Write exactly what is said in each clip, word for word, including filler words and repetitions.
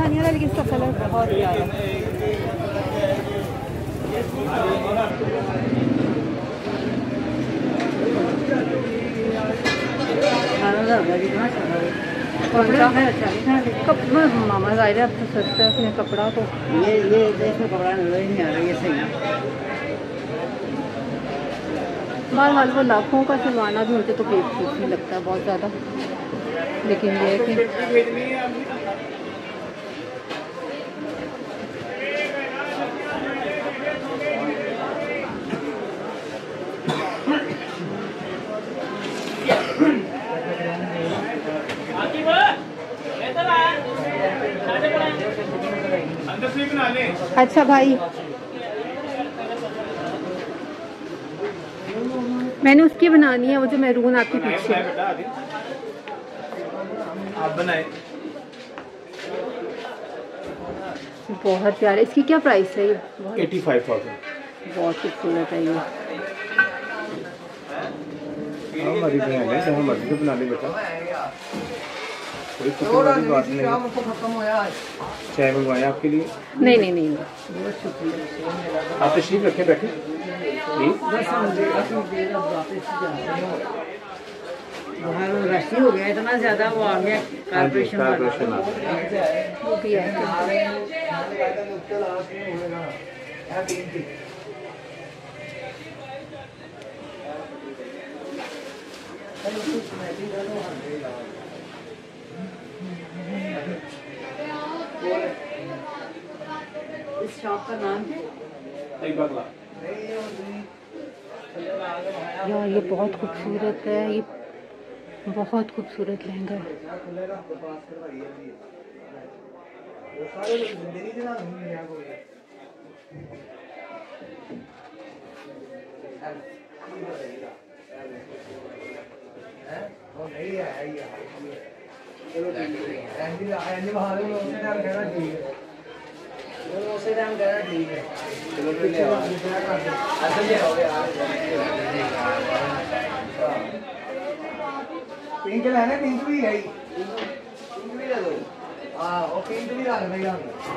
नहीं आ रहा, लेकिन इसका कलर बहुत प्यारा है। कपड़ा मामा जाहिर अब तो सस्ता है उसमें कपड़ा, तो ये ये इसमें कपड़ा नहीं आ रहा, ये सही है। बहरहाल वो लाखों का सिलवाना भी मुझे तो बेवकूफ़ नहीं लगता है बहुत ज़्यादा, लेकिन ये है कि अच्छा भाई, मैंने उसकी बनानी है, वो जो मैरून आपके पीछे। आप बनाए। बहुत प्यारे। इसकी क्या प्राइस है? ये एटी फाइव थाउजेंड। बहुत खूबसूरत है ये। हमारी बहन है, जहाँ मर्जी बना ले बेटा, कोई वाली बात नहीं। चाय मंगवाए आपके लिए? नहीं नहीं नहीं, बहुत शुक्रिया। आप तशरीफ रखें, बैठे। रशी हो गया इतना ज्यादा, वो आ गया कारपोरेशन कारपोरेशन वो भी है। इस शॉप का नाम है यार, ये बहुत खूबसूरत है, ये बहुत खूबसूरत लहंगा है। उसे टाइम कहना ठीक है। चलो पिंक लेना, पिंक भी है, पिंक भी ले दो। हाँ, और पिंक भी डाल देगा।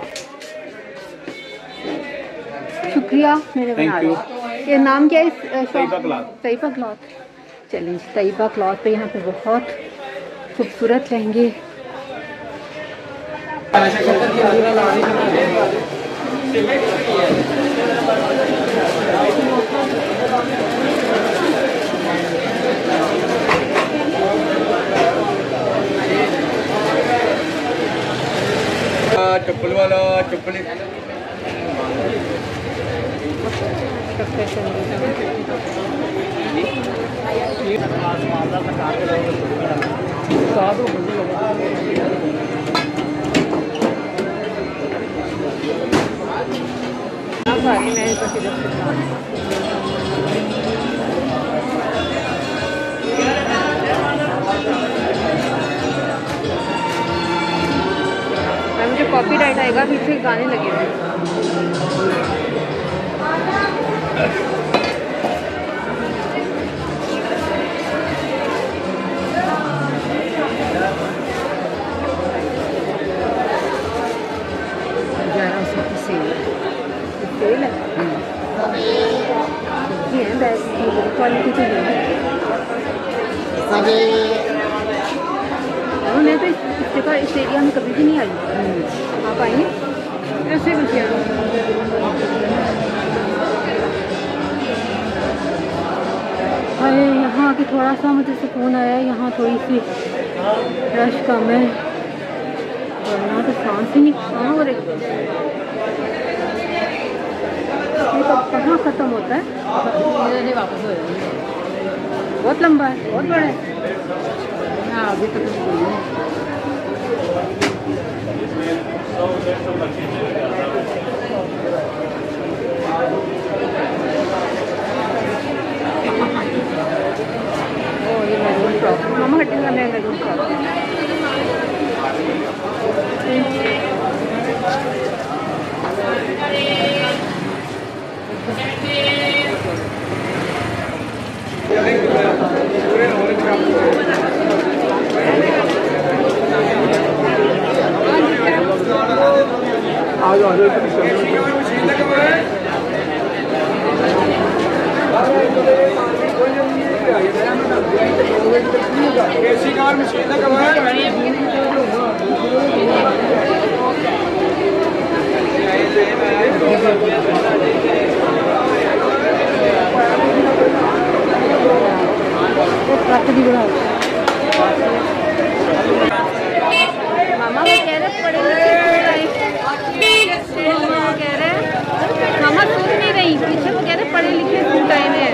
शुक्रिया मेरे बना रहे। ये नाम क्या है इस शॉप? तैयबा क्लॉथ। चलिए, तैयबा क्लॉथ पे यहाँ पे बहुत खूबसूरत लहंगे। चप्पल वाला चप्पल मैं मुझे कॉपीराइट आएगा, पीछे गाने लगे हुए। ग्यारह सौ की सेल सेल है ये है, बैग की क्वालिटी तो है। मैं तो इस जगह इस एरिया में कभी भी नहीं आई। आप आइए ऐसे भी किया। अरे यहाँ आके थोड़ा सा मुझे सुकून आया है। यहाँ थोड़ी सी रश कम है, वरना तो सांस ही नहीं कहाँ हो रही। ये कब कहाँ ख़त्म होता है? वापस हो जाएंगे। बहुत लंबा है, बहुत बड़ा है। हाँ, अभी तक ओ ये मैरून फ्रॉक, मामा हटेगा मैं मैरून फ्रॉक। मामा वो कह रहे पढ़े लिखे मामा कह रहे मामा सुन नहीं रही पीछे वो कह रहे पढ़े लिखे सूट आए हैं।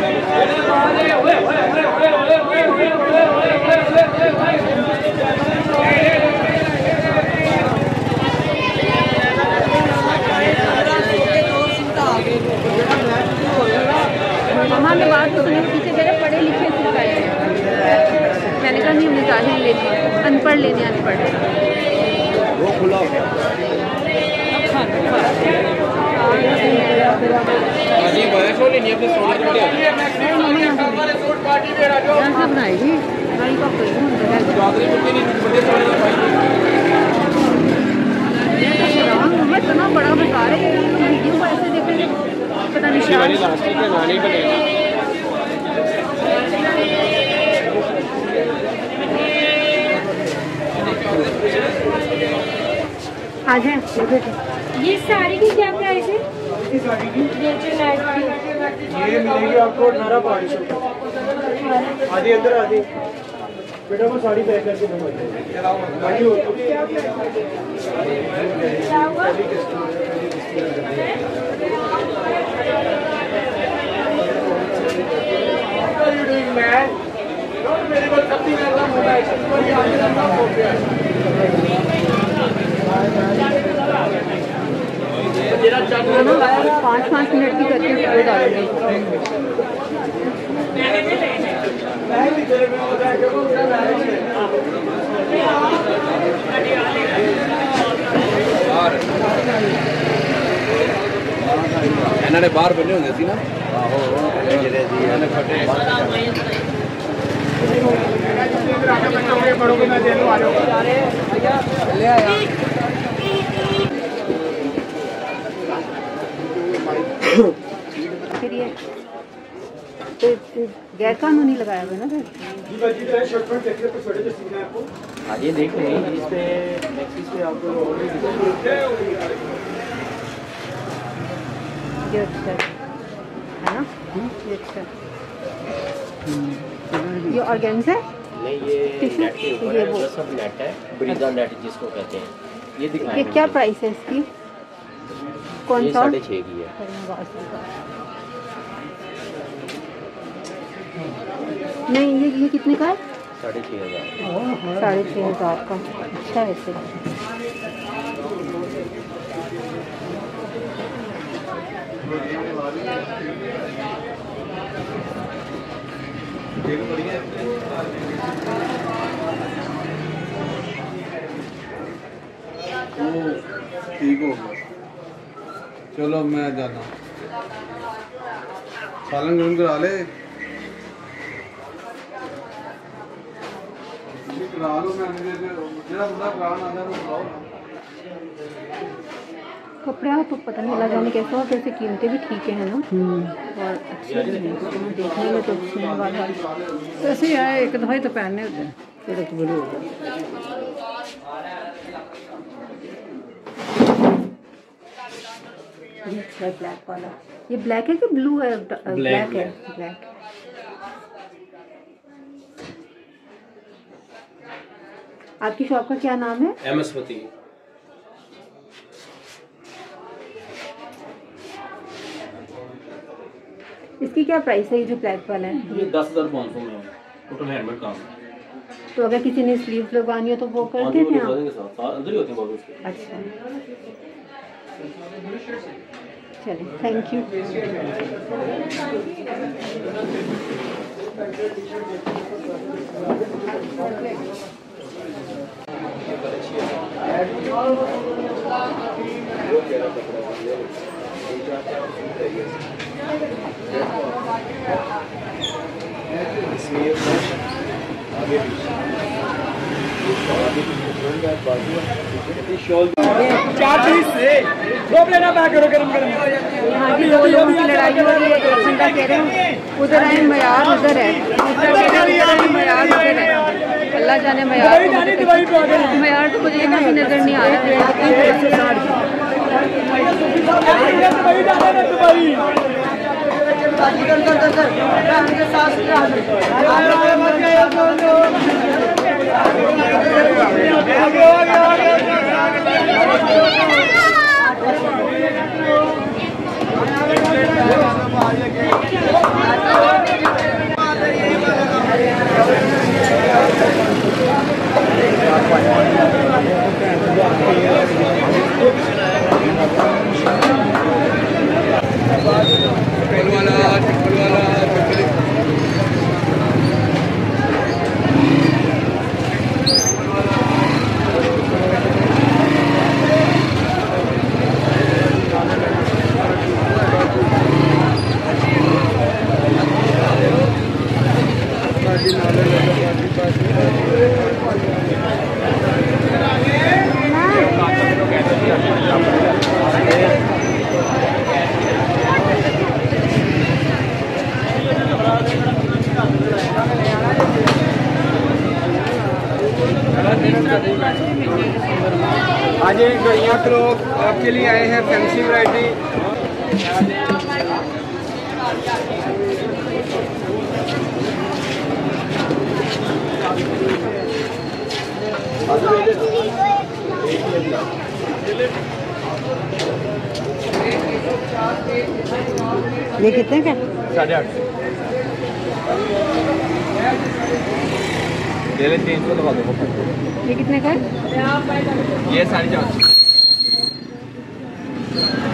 मामा ने बात तो सुनी पीछे कह रहे पढ़े लिखे सूट आए हैं। मैंने कहा नहीं उन्हें जाहिर लेने अनपढ़ लेने अनपढ़ वो खुला हो गया। बनाएगी इतना बड़ा बता रहे वीडियो को ऐसे देखेंगे पता नहीं आ जाए। ये साड़ी की क्या प्राइस है? इस साड़ी की ये जो लाइट की ये मिलेगी आपको अठारह पाँच सौ। आधी अंदर आधी बेटा वो साड़ी पैक करके पाँच पाँच मिनट की करके वीडियो डालेंगे। इन्होंने बाहर बने होंगे सी ना फिर ये तो गैर कानूनी लगाया हुआ ना सर। हाँ ये देख रहे हैं इस पे नेक्स्ट पे आपको ये अच्छा है ना ये अच्छा ये ऑर्गेन्जा है नहीं ये टिश्यू नेट के ऊपर ये है, वो वो सब नेट है ब्रीजा नेट जिसको कहते हैं। ये दिखाएं ये क्या प्राइस है इसकी कौन ये सा साढ़े छः की है। नहीं ये ये कितने का है साढ़े छः हज़ार साढ़े छः हज़ार का अच्छा है इसे ठीक हो गया चलो मैं जाना सालन गरम करा ले करा लो मैंने मेरा बंदा कराना आता है वो कराओ कपड़े तो पता नहीं अल्लाह जाने कैसा हो कैसे कीमतें भी ठीक है ना और अच्छे भी हैं देखने में तो अच्छे हैं वाला ऐसे ही है एक दफ़ा ही तो पहनने होते हैं फिर तो बोलो ये अच्छा है ब्लैक वाला ये ब्लैक है कि ब्लू है ब्लैक है ब्लैक आपकी शॉप का क्या नाम है एमएसपति इसकी क्या प्राइस है ये जो ब्लैक वाला है ये दस हज़ार पाँच सौ में है टोटल हैंडमेड काम है। तो अगर किसी ने स्लीव्स लगवानी हो तो वो कर देते हैं आप? अंदर ही होते हैं बाबू उसके। अच्छा चलिए थैंक यू इसमें आगे यहाँ की दो लोगों की लड़ाई हो रही है। एक बंदा कह रहे हैं उधर आए मयार उधर है, दूसरा कह रहे हैं उधर आए मयार उधर है। अल्लाह जाने मयार को मुझे- मयार तो मुझे कहीं नजर नहीं आ रहा है। आज ये गड़िया के लोग आपके लिए आए हैं फैंसी वैरायटी। ये कितने का? साढ़े आठ सौ ले लें, तीन सौ लगा दो। ये कितने का है? ये साढ़े चार सौ।